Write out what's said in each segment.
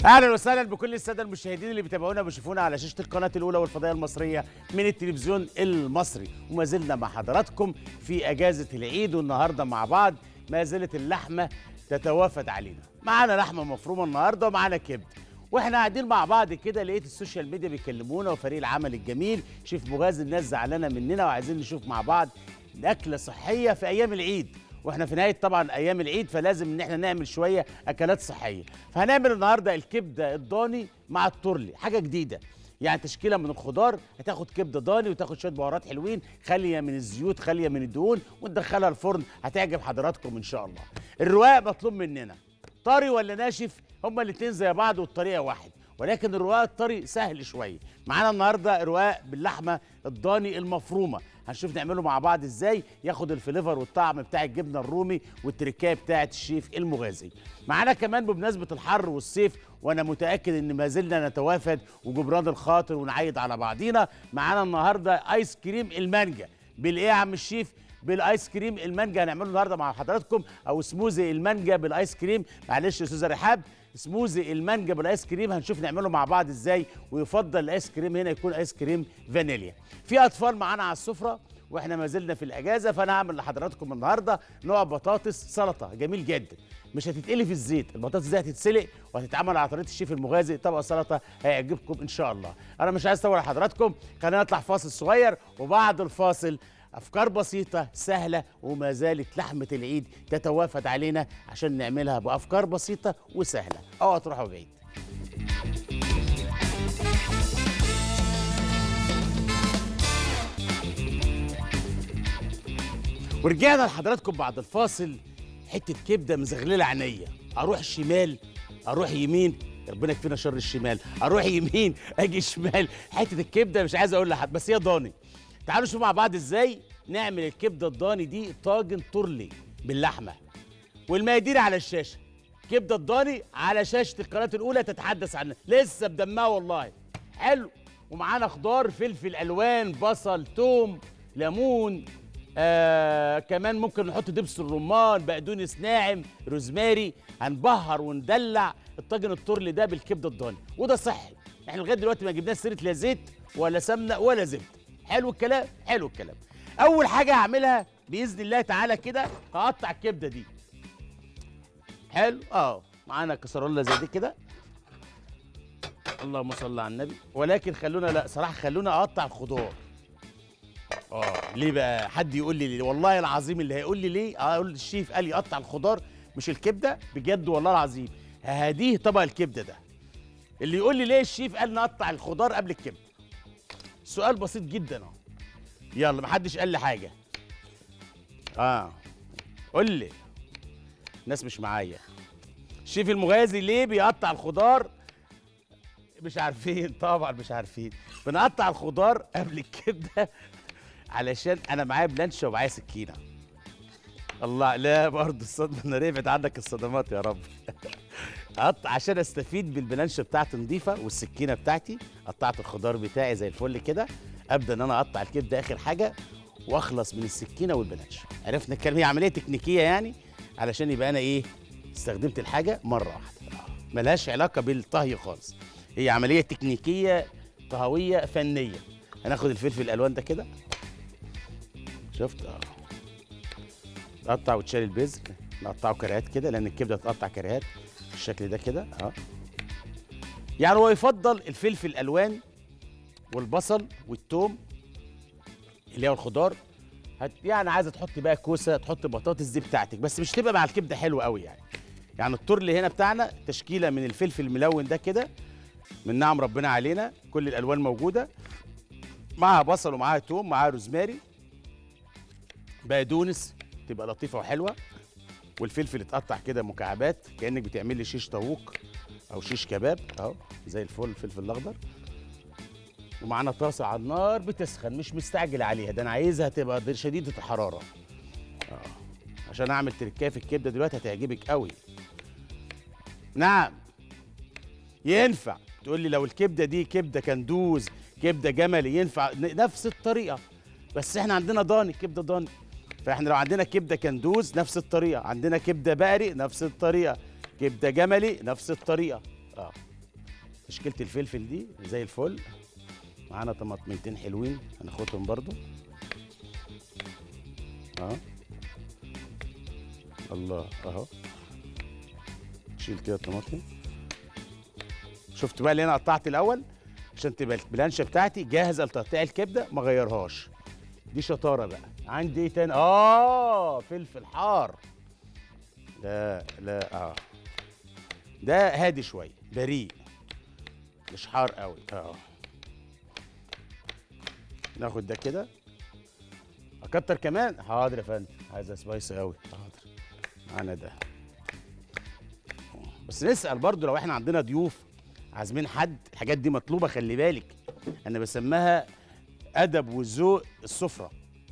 اهلا وسهلا بكل الساده المشاهدين اللي بيتابعونا وبيشوفونا على شاشه القناه الاولى والفضائيه المصريه من التلفزيون المصري، وما زلنا مع حضراتكم في اجازه العيد، والنهارده مع بعض ما زالت اللحمه تتوافد علينا. معانا لحمه مفرومه النهارده ومعانا كبد، واحنا قاعدين مع بعض كده لقيت السوشيال ميديا بيكلمونا وفريق العمل الجميل شيف مغازي، الناس زعلانه مننا وعايزين نشوف مع بعض اكله صحيه في ايام العيد، واحنا في نهايه طبعا ايام العيد فلازم ان احنا نعمل شويه اكلات صحيه. فهنعمل النهارده الكبده الضاني مع التورلي، حاجه جديده، يعني تشكيله من الخضار، هتاخد كبده ضاني وتاخد شويه بهارات حلوين خاليه من الزيوت خاليه من الدهون، وندخلها الفرن هتعجب حضراتكم ان شاء الله. الرواق مطلوب مننا طري ولا ناشف، هما الاثنين زي بعض والطريقه واحد، ولكن الرواق الطري سهل شويه. معانا النهارده رواق باللحمه الضاني المفرومه، هنشوف نعمله مع بعض ازاي ياخد الفليفر والطعم بتاع الجبنه الرومي والتركايه بتاعه الشيف المغازي. معانا كمان بمناسبه الحر والصيف، وانا متاكد ان ما زلنا نتوافد وجبران الخاطر ونعيد على بعضينا. معانا النهارده ايس كريم المانجا بالايه يا عم الشيف؟ بالايس كريم المانجا هنعمله النهارده مع حضراتكم، او سموزي المانجا بالايس كريم. معلش يا استاذه رحاب، سموزي المانجا بالايس كريم هنشوف نعمله مع بعض ازاي، ويفضل الايس كريم هنا يكون ايس كريم فانيليا. في اطفال معانا على السفره واحنا ما زلنا في الاجازه، فانا هعمل لحضراتكم النهارده نوع بطاطس سلطه جميل جدا، مش هتتقلي في الزيت، البطاطس دي هتتسلق وهتتعمل على طريقه الشيف المغازي، طبق سلطه هيعجبكم ان شاء الله. انا مش عايز اطول على حضراتكم، خلينا نطلع فاصل صغير، وبعد الفاصل أفكار بسيطة سهلة وما زالت لحمة العيد تتوافد علينا عشان نعملها بأفكار بسيطة وسهلة. أوعوا تروحوا بعيد. ورجعنا لحضراتكم بعد الفاصل. حتة كبدة مزغللة عينيا، أروح شمال أروح يمين، ربنا يكفينا شر الشمال، أروح يمين أجي شمال. حتة الكبدة مش عايز أقول لحد، بس هي ضاني. تعالوا نشوف مع بعض ازاي نعمل الكبده الضاني دي طاجن تورلي باللحمه. والمقادير على الشاشه، كبده الضاني على شاشه القناه الاولى تتحدث عنها، لسه بدمها والله حلو. ومعانا خضار، فلفل الوان، بصل، توم، ليمون، كمان ممكن نحط دبس الرمان، بقدونس ناعم، روزماري. هنبهر وندلع الطاجن التورلي ده بالكبده الضاني، وده صحي. احنا لغايه دلوقتي ما جبناش سيره لا زيت ولا سمنه ولا زبده. حلو الكلام، حلو الكلام. اول حاجه هعملها باذن الله تعالى كده، هقطع الكبده دي. حلو، معانا كسرولة زي دي كده، اللهم صل على النبي. ولكن خلونا، لا صراحه خلونا اقطع الخضار. ليه بقى؟ حد يقول لي ليه؟ والله العظيم اللي هيقول لي ليه اقول الشيف قال لي قطع الخضار مش الكبده، بجد والله العظيم هديه طبق الكبده ده. اللي يقول لي ليه الشيف قال نقطع الخضار قبل الكبده، سؤال بسيط جدا اهو. يلا، محدش قال لي حاجه. قول لي، الناس مش معايا. الشيف المغازي ليه بيقطع الخضار؟ مش عارفين طبعا، مش عارفين. بنقطع الخضار قبل الكبده علشان انا معايا بلانشه ومعايا سكينه. الله، لا برضه الصدمه الناريه، ابعد عنك الصدمات يا رب. اقطع عشان استفيد بالبلانشه بتاعتي نظيفه والسكينه بتاعتي. قطعت الخضار بتاعي زي الفل كده، ابدا ان انا اقطع الكبده اخر حاجه واخلص من السكينه والبلانشه. عرفنا الكلام، هي عمليه تكنيكيه يعني علشان يبقى انا استخدمت الحاجه مره واحده. ملهاش علاقه بالطهي خالص، هي عمليه تكنيكيه طهويه فنيه. هناخد الفلفل الالوان ده كده، شفت؟ تقطع وتشيل البذر، نقطعه كريهات كده لان الكبده تقطع كريهات بالشكل ده كده. يعني هو يفضل الفلفل الالوان والبصل والثوم اللي هو الخضار. يعني عايزه تحط بقى كوسه، تحط بطاطس، دي بتاعتك، بس مش تبقى مع الكبده حلوه قوي يعني. يعني التورلي هنا بتاعنا تشكيله من الفلفل الملون ده كده، من نعم ربنا علينا، كل الالوان موجوده، معاها بصل ومعاها توم، معاها روزماري، بقدونس تبقى لطيفه وحلوه، والفلفل اتقطع كده مكعبات كانك بتعمل لي شيش طاووق او شيش كباب زي الفل. الفلفل الاخضر، ومعانا طاسه على النار بتسخن، مش مستعجل عليها، ده انا عايزها تبقى شديده الحراره عشان اعمل تركايه في الكبده دلوقتي هتعجبك قوي. نعم، ينفع تقول لي لو الكبده دي كبده كندوز، كبده جملي، ينفع نفس الطريقه، بس احنا عندنا ضاني، كبده ضاني، فاحنا لو عندنا كبده كندوز نفس الطريقه، عندنا كبده بقري نفس الطريقه، كبده جملي نفس الطريقه. تشكيله الفلفل دي زي الفل. معانا طماطميتين حلوين هناخدهم برضو. اهو الله اهو. شيل كده الطماطم. شفت بقى اللي انا قطعت الاول عشان تبقى البلانشه بتاعتي جاهزه لتقطيع الكبده، ما غيرهاش. دي شطاره بقى. عندي ايه تاني؟ فلفل حار. لا لا ده هادي شويه، بريء مش حار قوي. ناخد ده كده. اكتر كمان؟ حاضر يا فندم. عايزه سبايسي قوي؟ حاضر. معانا ده. بس نسال برضو لو احنا عندنا ضيوف عازمين حد، الحاجات دي مطلوبه، خلي بالك. انا بسميها ادب وذوق السفره.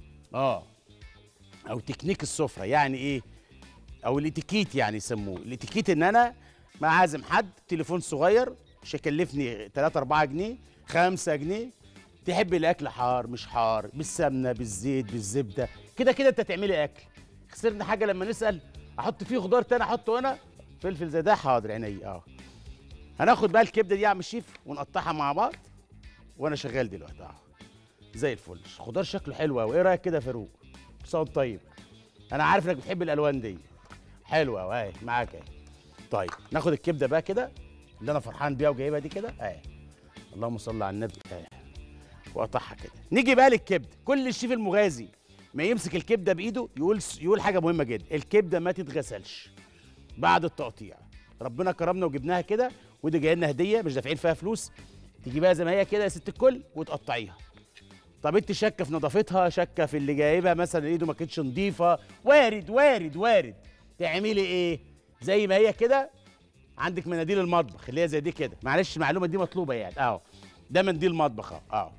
او تكنيك السفره. يعني ايه؟ او الاتيكيت، يعني يسموه الاتيكيت. ان انا ما عازم حد، تليفون صغير مش هيكلفني 3 4 جنيه 5 جنيه. تحب الاكل حار مش حار، بالسمنه بالزيت بالزبده، كده كده انت تعملي اكل. خسرنا حاجه لما نسال احط فيه خضار تاني احطه هنا؟ فلفل زي ده حاضر عيني. هناخد بقى الكبده دي يا عم الشيف ونقطعها مع بعض وانا شغال دلوقتي. زي الفل. خضار شكله حلو قوي. ايه رايك كده يا فاروق؟ صوت طيب. انا عارف انك بتحب الالوان دي. حلوه قوي اهي معاك اهي. طيب ناخد الكبده بقى كده اللي انا فرحان بيها وجايبها دي كده اهي. اللهم صل على النبي اهي. واقطعها كده. نيجي بقى للكبده. كل الشيف المغازي ما يمسك الكبده بايده يقول حاجه مهمه جدا: الكبده ما تتغسلش بعد التقطيع. ربنا كرمنا وجبناها كده، ودي جايه لنا هديه مش دافعين فيها فلوس. تجيبها زي ما هي كده يا ست الكل وتقطعيها. طب انت شاكه في نظافتها، شاكه في اللي جايبها مثلا ايده ما كانتش نظيفه، وارد وارد وارد. تعملي ايه؟ زي ما هي كده. عندك مناديل المطبخ اللي هي زي دي كده. معلش المعلومه دي مطلوبه يعني. ده منديل مطبخ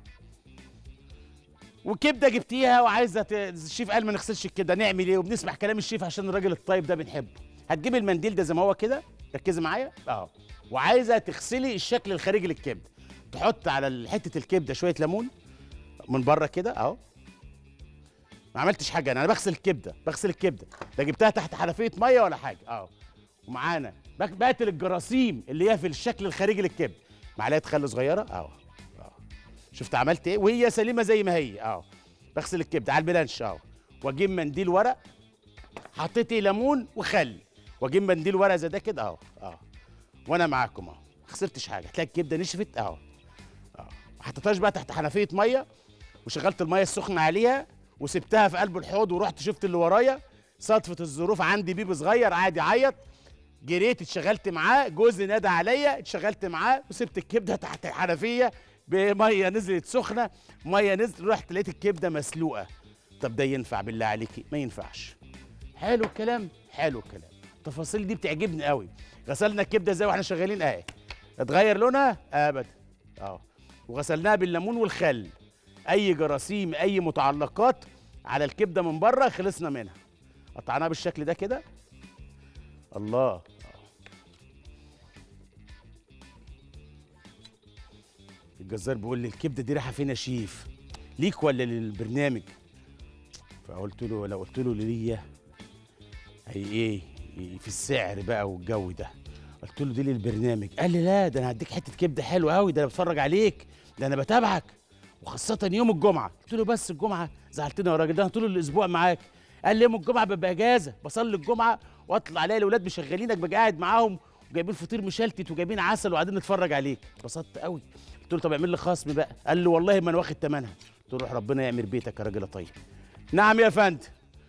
وكبده جبتيها وعايزه الشيف قال ما نغسلش الكبده، نعمل ايه؟ وبنسمع كلام الشيف عشان الراجل الطيب ده بنحبه. هتجيب المنديل ده زي ما هو كده، ركزي معايا. وعايزه تغسلي الشكل الخارجي للكبده. تحط على حته الكبده شويه ليمون من بره كده ما عملتش حاجه. انا بغسل الكبده. لا جبتها تحت حنفيه ميه ولا حاجه. ومعانا بقتل الجراثيم اللي هي في الشكل الخارجي للكبده. معلقه خل صغيره شفت عملت ايه؟ وهي سليمه زي ما هي. بغسل الكبده على البلانش واجيب منديل ورق. حطيت ليمون وخل، واجيب منديل ورق زي ده كده وانا معاكم ما خسرتش حاجه. هتلاقي الكبده نشفت ما حطيتهاش بقى تحت حنفيه ميه، وشغلت الميه السخنه عليها وسبتها في قلب الحوض، ورحت شفت اللي ورايا. صدفه الظروف عندي بيبي صغير قاعد يعيط، جريت اتشغلت معاه، جوزي نادى عليا اتشغلت معاه، وسبت الكبده تحت الحنفيه بميه نزلت سخنه. ميه نزلت، رحت لقيت الكبده مسلوقه. طب ده ينفع بالله عليكي؟ ما ينفعش. حلو الكلام. التفاصيل دي بتعجبني قوي. غسلنا الكبده ازاي واحنا شغالين اهي؟ اتغير لونها؟ ابدا. وغسلناها بالليمون والخل. اي جراثيم اي متعلقات على الكبده من بره خلصنا منها. قطعناها بالشكل ده كده. الله. الجزار بيقول لي الكبده دي رايحه فين يا شيف؟ ليك ولا للبرنامج؟ فقلت له لو قلت له ليا هي ايه في السعر بقى والجو ده. قلت له دي للبرنامج. قال لي لا، ده انا هديك حته كبده حلوه قوي، ده انا بتفرج عليك، ده انا بتابعك، وخاصه يوم الجمعه. قلت له بس الجمعه؟ زعلتني يا راجل، ده انا طول الاسبوع معاك. قال لي يوم الجمعه ببقى اجازه، بصلي الجمعه واطلع الاقي الاولاد مشغلينك، ببقى قاعد معاهم وجايبين فطير مشلتت وجايبين عسل وقاعدين نتفرج عليك. اتبسطت قوي. قلت له طب اعمل لي خصم بقى. قال لي والله ما انا واخد ثمنها. قلت له روح ربنا يعمر بيتك يا راجل طيب. نعم يا فندم.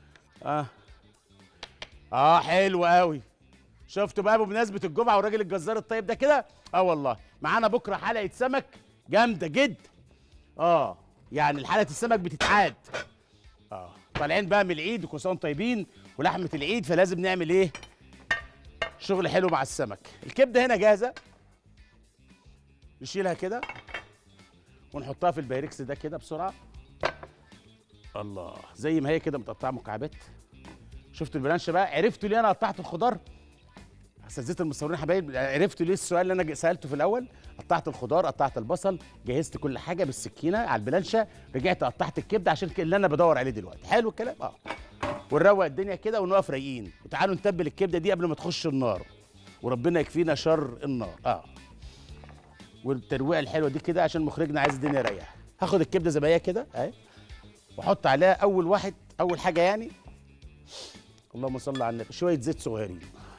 حلو قوي. شفتوا بقى بمناسبه الجمعه والراجل الجزار الطيب ده كده؟ والله معانا بكره حلقه سمك جامده جدا. يعني حلقه السمك بتتعاد. طالعين بقى من العيد وكل سنه وانتم طيبين ولحمه العيد، فلازم نعمل ايه؟ شغل حلو مع السمك. الكبده هنا جاهزه. نشيلها كده ونحطها في البايركس ده كده بسرعه. الله، زي ما هي كده متقطعه مكعبات. شفتوا البلانشه بقى؟ عرفتوا ليه انا قطعت الخضار؟ اساتذه المصورين حبايب، عرفتوا ليه السؤال اللي انا سالته في الاول؟ قطعت الخضار، قطعت البصل، جهزت كل حاجه بالسكينه على البلانشه، رجعت قطعت الكبده عشان اللي انا بدور عليه دلوقتي. حلو الكلام؟ ونروق الدنيا كده ونقف رايقين. وتعالوا نتبل الكبده دي قبل ما تخش النار، وربنا يكفينا شر النار. والترويقه الحلوه دي كده عشان مخرجنا عايز الدنيا رايقه. هاخد الكبده زي ما هي كده اهي، واحط عليها اول حاجه يعني، اللهم صل على النبي، شويه زيت صغيرين.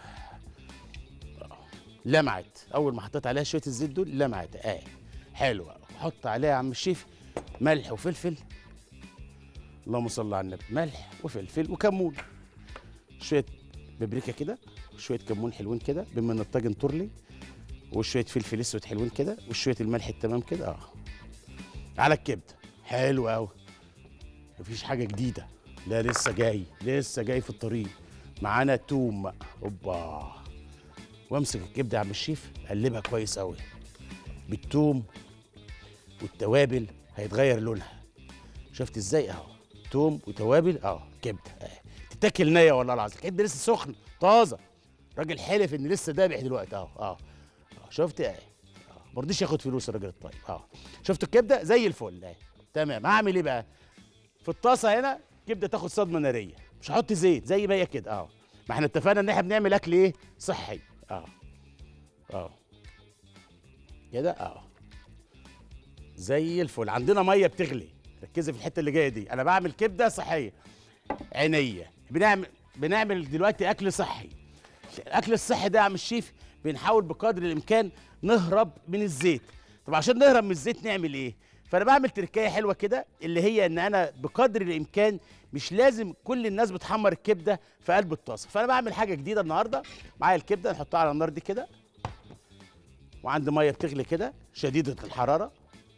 لمعت اول ما حطيت عليها شويه الزيت دول، لمعت اهي حلوه. احط عليها يا عم الشيف ملح وفلفل، اللهم صل على النبي، ملح وفلفل وكمون، شويه بابريكا كده، وشويه كمون حلوين كده بما ان الطاجن تورلي، وشويه فلفل اسود حلوين كده، وشويه الملح التمام كده على الكبده. حلو قوي، مفيش حاجه جديده، لا لسه جاي في الطريق. معانا توم، اوبا. وامسك الكبده يا عم الشيف، اقلبها كويس قوي بالثوم والتوابل، هيتغير لونها. شفت ازاي؟ اهو توم وتوابل، كبده اهي تتاكل نيه والله العظيم. الكبده لسه سخن طازه، راجل حلف ان لسه دابح دلوقتي شفت اهي. ما رضيش ياخد فلوس الراجل الطيب. شفت الكبده زي الفل اهي. تمام، هعمل ايه بقى؟ في الطاسه هنا كبده تاخد صدمه ناريه، مش هحط زيت زي ما هي كده. ما احنا اتفقنا ان احنا بنعمل اكل ايه؟ صحي. كده زي الفل. عندنا ميه بتغلي، ركزي في الحته اللي جايه دي، انا بعمل كبده صحيه عينيا. بنعمل دلوقتي اكل صحي. الاكل الصحي ده يا عم الشيف بنحاول بقدر الامكان نهرب من الزيت. طب عشان نهرب من الزيت نعمل ايه؟ فانا بعمل تركايه حلوه كده، اللي هي ان انا بقدر الامكان مش لازم كل الناس بتحمر الكبده في قلب الطاسه، فانا بعمل حاجه جديده النهارده. معايا الكبده نحطها على النار دي كده، وعندي ميه بتغلي كده شديده الحراره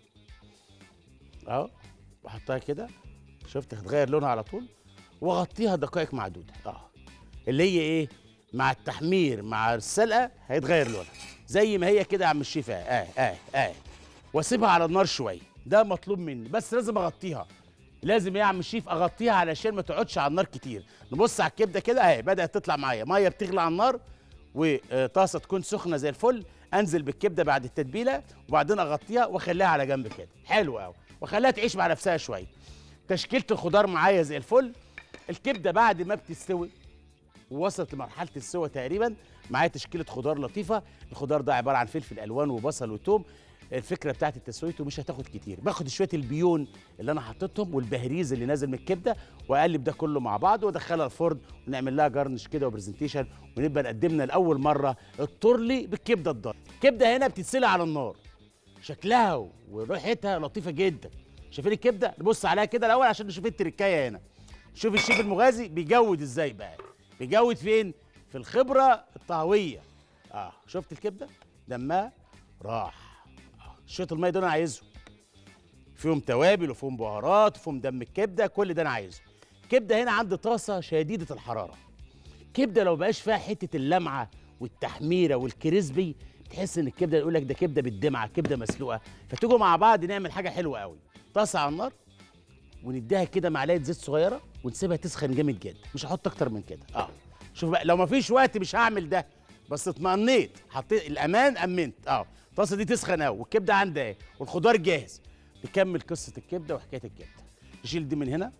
بحطها كده، شفت هتغير لونها على طول، واغطيها دقائق معدوده اللي هي ايه، مع التحمير مع السلقه هيتغير لونها زي ما هي كده يا عم الشيف واسيبها على النار شويه. ده مطلوب مني، بس لازم اغطيها. لازم يا عم الشيف اغطيها علشان ما تقعدش على النار كتير. نبص على الكبده كده بدات تطلع معايا ميه بتغلي على النار، وطاسه تكون سخنه زي الفل. انزل بالكبده بعد التتبيله، وبعدين اغطيها واخليها على جنب كده. حلو قوي، واخليها تعيش مع نفسها شويه. تشكيله الخضار معايا زي الفل. الكبده بعد ما بتستوي ووصلت لمرحله السوى تقريبا، معايا تشكيله خضار لطيفه. الخضار ده عباره عن فلفل الوان وبصل وتوم. الفكره بتاعت تسويته مش هتاخد كتير، باخد شويه البيون اللي انا حطيتهم والبهريز اللي نازل من الكبده، واقلب ده كله مع بعض وادخلها الفرن، ونعمل لها جرنش كده وبرزنتيشن، ونبقى قدمنا لاول مره التورلي بالكبده الضاني. الكبده هنا بتتسلق على النار، شكلها وريحتها لطيفه جدا. شايفين الكبده؟ نبص عليها كده الاول عشان نشوف التركايه هنا. شوف الشيف المغازي بيجود ازاي بقى. بيجود فين؟ في الخبره الطهويه. شفت الكبده دمها راح. شويه الميه دول انا عايزهم، فيهم توابل وفيهم بهارات وفيهم دم الكبده، كل ده انا عايزه. كبده هنا عندي طاسه شديده الحراره. كبده لو بقاش فيها حته اللمعه والتحميره والكريسبي، تحس ان الكبده يقول لك ده كبده بالدمعه، كبده مسلوقه. فتيجوا مع بعض نعمل حاجه حلوه قوي. طاسه على النار، ونديها كده معلقه زيت صغيره، ونسيبها تسخن جامد جدا. مش هحط اكتر من كده. شوف بقى، لو ما فيش وقت مش هعمل ده، بس اطمئنيت، حطيت الامان، امنت. الطاسه دي تسخن قوي، والكبده عندها اهي، والخضار جاهز. نكمل قصه الكبده وحكايه الكبده. نشيل دي من هنا.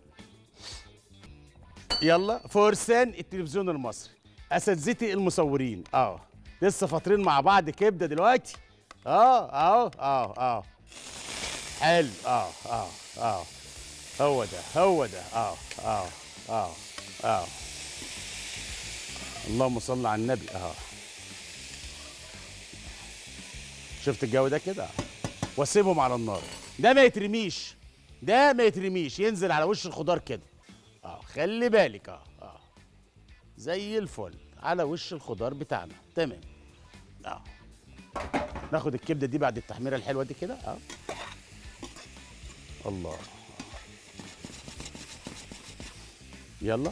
يلا، فرسان التلفزيون المصري، اساتذتي المصورين، لسه فاطرين مع بعض كبده دلوقتي. حلو. هو ده. اللهم صل على النبي. شفت الجو ده كده؟ واسيبهم على النار. ده ما يترميش، ينزل على وش الخضار كده. خلي بالك. زي الفل على وش الخضار بتاعنا. تمام. ناخد الكبده دي بعد التحميره الحلوه دي كده. الله. يلا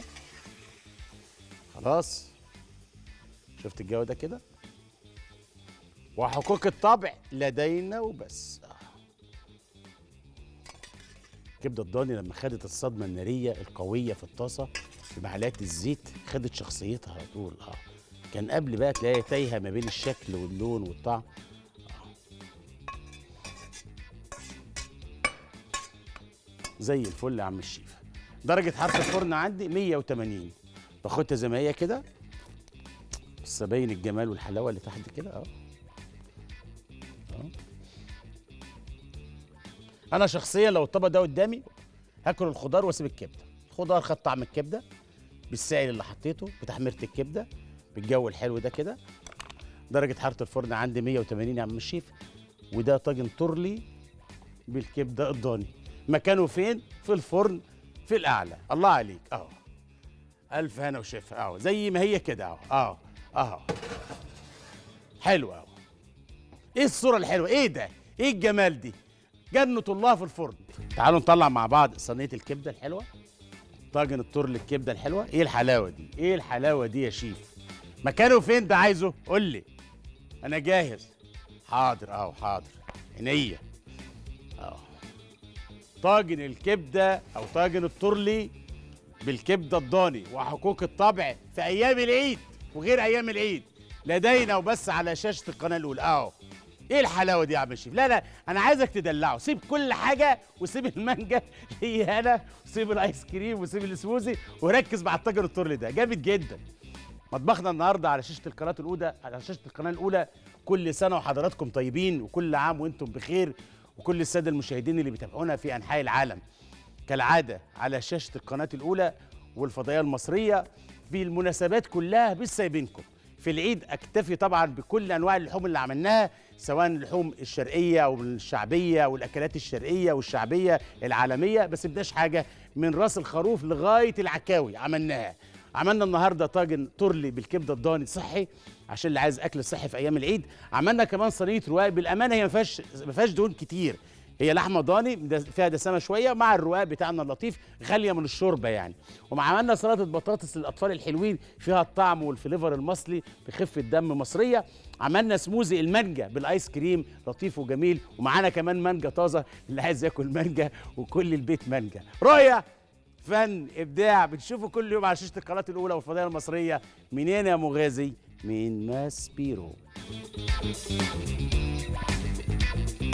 خلاص. شفت الجو ده كده؟ وحقوق الطبع لدينا وبس. الكبده الضاني لما خدت الصدمه الناريه القويه في الطاسه بمعلقه الزيت، خدت شخصيتها على طول. كان قبل بقى تلاقيها تايهه ما بين الشكل واللون والطعم. زي الفل يا عم الشيف. درجه حراره الفرن عندي 180. باخدها زي ما هي كده، بس باين الجمال والحلاوه اللي تحت كده. انا شخصيا لو الطبق ده قدامي هاكل الخضار واسيب الكبده. الخضار خد طعم الكبده بالسائل اللي حطيته، بتحميره الكبده، بالجو الحلو ده كده. درجه حراره الفرن عندي 180 يا عم الشيف. وده طاجن تورلي بالكبده الضاني. مكانه فين؟ في الفرن في الاعلى. الله عليك اهو. الف هنا وشفا اهو، زي ما هي كده اهو اهو اهو. حلو اهو. ايه الصوره الحلوه؟ ايه ده؟ ايه الجمال دي؟ جنة الله في الفرن. تعالوا نطلع مع بعض صينيه الكبده الحلوه، طاجن التورلي الكبده الحلوه. ايه الحلاوه دي؟ ايه الحلاوه دي يا شيف؟ مكانه فين ده؟ عايزه قول لي، انا جاهز. حاضر اهو، حاضر عينيا اهو. طاجن الكبده او طاجن التورلي بالكبده الضاني وحقوق الطبع في ايام العيد وغير ايام العيد لدينا وبس على شاشه القناه الاولى اهو. ايه الحلاوه دي يا عم الشيف؟ لا لا، انا عايزك تدلعه. سيب كل حاجه وسيب المانجا هي هنا، وسيب الايس كريم وسيب السموزي وركز مع الطاجن التورلي ده. جامد جدا. مطبخنا النهارده على شاشه القناه الاولى، على شاشه القناه الاولى. كل سنه وحضراتكم طيبين، وكل عام وانتم بخير، وكل الساده المشاهدين اللي بيتابعونا في انحاء العالم. كالعاده على شاشه القناه الاولى والفضائيه المصريه في المناسبات كلها مش سايبينكم. في العيد اكتفي طبعا بكل انواع اللحوم اللي عملناها، سواء اللحوم الشرقيه او الشعبيه والاكلات الشرقيه والشعبيه العالميه، بس بداش حاجه من راس الخروف لغايه العكاوي عملناها. عملنا النهارده طاجن تورلي بالكبده الضاني صحي عشان اللي عايز اكل صحي في ايام العيد. عملنا كمان صينيه رواق، بالامانه هي ما فيهاش دهون كتير، هي لحمه ضاني فيها دسامه شويه مع الرواق بتاعنا اللطيف، غاليه من الشوربه يعني. وعملنا سلطه بطاطس للاطفال الحلوين فيها الطعم والفليفر المصري بخفه دم مصريه. عملنا سموزي المانجا بالايس كريم لطيف وجميل، ومعانا كمان مانجا طازه اللي عايز ياكل مانجا، وكل البيت مانجا. رؤيه، فن، ابداع، بتشوفوا كل يوم على شاشه القناه الاولى والفضائيه المصريه. منين يا مغازي؟ من ماسبيرو.